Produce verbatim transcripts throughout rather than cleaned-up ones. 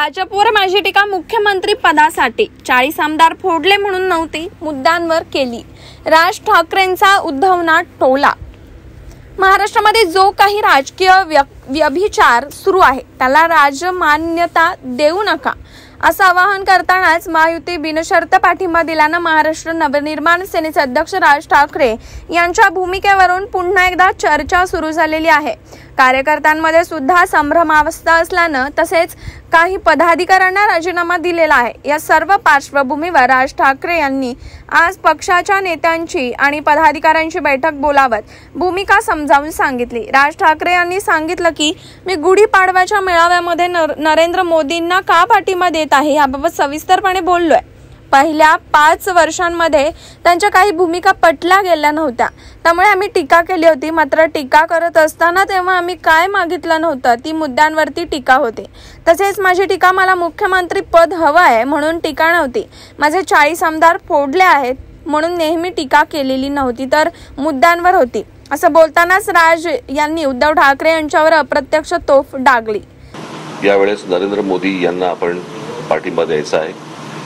भाजपवर माझी टीका मुख्यमंत्री पदासाठी चाळीस आमदार फोडले म्हणून नव्हती, मुद्द्यांवर केली। राज ठाकरेंचा उद्धवना टोला। महाराष्ट्रामध्ये जो काही राजकीय व्यभिचार सुरू आहे त्याला राजमान्यता देऊ नका असं आवाहन करतानाच महायुती बिनशर्त पाठिंबा दिल्यानं महाराष्ट्र नवनिर्माण सेनेचे अध्यक्ष राज ठाकरे यांच्या भूमिकेवरून पुन्हा एकदा चर्चा सुरू झालेली आहे। कार्यकर्त्यांमध्ये सुद्धा संभ्रमावस्था असल्यानं तसेच काही पदाधिकाऱ्यांना राजीनामा दिलेला आहे। या सर्व पार्श्वभूमीवर राज ठाकरे यांनी आज पक्षाच्या नेत्यांची आणि पदाधिकाऱ्यांची बैठक बोलावत भूमिका समजावून सांगितली। राज ठाकरे यांनी सांगितलं की मी गुढीपाडव्याच्या मेळाव्यामध्ये नरेंद्र मोदींना का पाठिंबा देत आहे याबाबत सविस्तरपणे बोललोय। पहिल्या पाच वर्षांमध्ये त्यांच्या काही भूमिका पटल्या गेल्या नव्हत्या, त्यामुळे आम्ही टीका केली होती। मात्र टीका करत असताना तेव्हा आम्ही काय मागितलं नव्हतं ती मुद्द्यांवरती टीका होती। तसेच माझी टीका मला मुख्यमंत्री पद हवं आहे म्हणून टीका नव्हती। माझे चाळीस आमदार फोडले आहेत म्हणून नेहमी टीका केलेली नव्हती, तर मुद्द्यांवर होती असं बोलतानाच राज यांनी उद्धव ठाकरे यांच्यावर अप्रत्यक्ष तोफ डागली। यावेळेस नरेंद्र मोदी यांना आपण पाठिंबा द्यायचा आहे।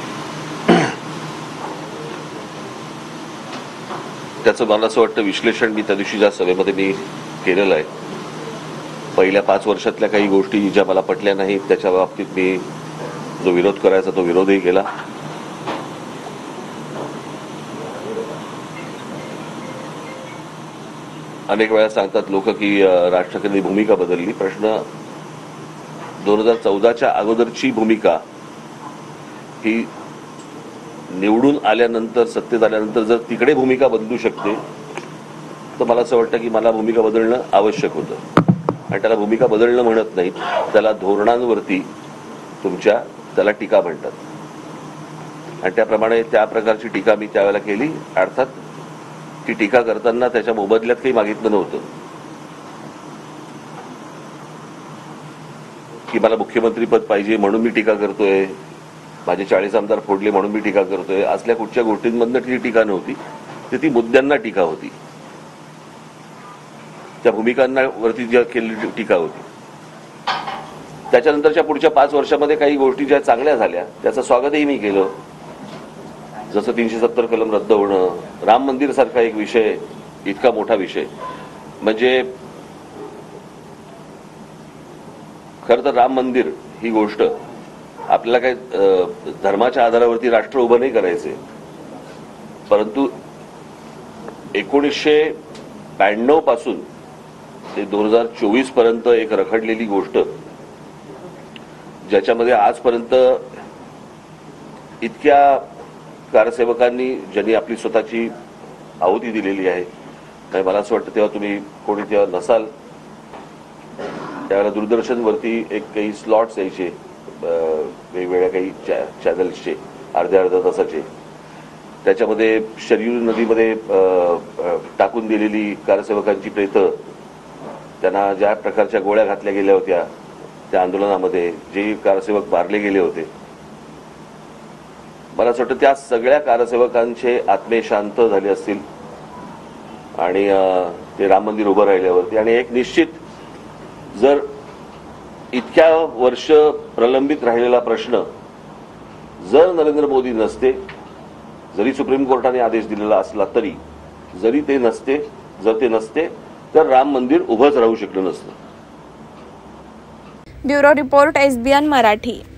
त्याचं मला असं वाटतं विश्लेषण मी त्या दिवशीच्या सभेमध्ये मी केलेलं आहे। पहिल्या पाच वर्षातल्या काही गोष्टी ज्या मला पटल्या नाहीत त्याच्या बाबतीत मी जो विरोध करायचा तो विरोधही केला। अनेक वेळा सांगतात लोक की राज ठाकरेंनी भूमिका बदलली। प्रश्न दोन हजार चौदाच्या अगोदरची भूमिका ही निवडून आल्यानंतर सत्तेत आल्यानंतर जर तिकडे भूमिका बदलू शकते तर मला असं वाटतं की मला भूमिका बदलणं आवश्यक होतं। आणि त्याला भूमिका बदलणं म्हणत नाहीत, त्याला धोरणांवरती तुमच्या त्याला टीका म्हणतात। आणि त्याप्रमाणे त्या प्रकारची टीका मी त्यावेळेला केली। अर्थात ती टीका करताना त्याच्या मोबदल्यात काही मागितलं नव्हतं की मला मुख्यमंत्री पद पाहिजे म्हणून मी टीका करतोय, माझे चाळीस आमदार फोडले म्हणून मी टीका करतोय, असल्या कुठच्या गोष्टींमधनं ती टीका नव्हती, ती ती मुद्द्यांना टीका होती, त्या भूमिकांवरती ज्या केलेली टीका होती। त्याच्यानंतरच्या पुढच्या पाच वर्षामध्ये काही गोष्टी ज्या चांगल्या झाल्या त्याचं स्वागतही मी केलं, जसं तीनशे सत्तर कलम रद्द होणं, राम मंदिर सारखा एक विषय, इतका मोठा विषय। म्हणजे खरं तर राम मंदिर ही गोष्ट आपल्याला काही धर्माच्या आधारावरती राष्ट्र उभं नाही करायचे, परंतु एकोणीसशे ब्याण्णव पासून ते दोन हजार चोवीस पर्यंत एक रखडलेली गोष्ट, ज्याच्यामध्ये आजपर्यंत इतक्या कारसेवकांनी ज्यांनी आपली स्वतःची आहुती दिलेली आहे। आणि मला असं वाटतं तेव्हा तुम्ही कोणी तेव्हा नसाल, त्यावेळेला दूरदर्शनवरती एक काही स्लॉट्स यायचे वेगवेगळ्या काही चॅनल्सचे अर्ध्या अर्ध्या तासाचे, त्याच्यामध्ये शरयू नदीमध्ये टाकून दिलेली कारसेवकांची प्रेतं, त्यांना ज्या प्रकारच्या गोळ्या घातल्या गेल्या होत्या त्या आंदोलनामध्ये, जे कारसेवक मारले गेले होते, मला असं वाटतं त्या सगळ्या कारसेवकांचे आत्मे शांत झाले असतील आणि ते राम मंदिर उभं राहिल्यावरती। आणि एक निश्चित जर इतक्या वर्ष प्रलंबित राहिलेला प्रश्न जर नरेंद्र मोदी नसते, जरी सुप्रीम कोर्टाने आदेश दिलेला असला तरी, जरी ते नसते जर ते नसते तर राम मंदिर उभंच राहू शकलं नसतं। Bureau report SBN Marathi.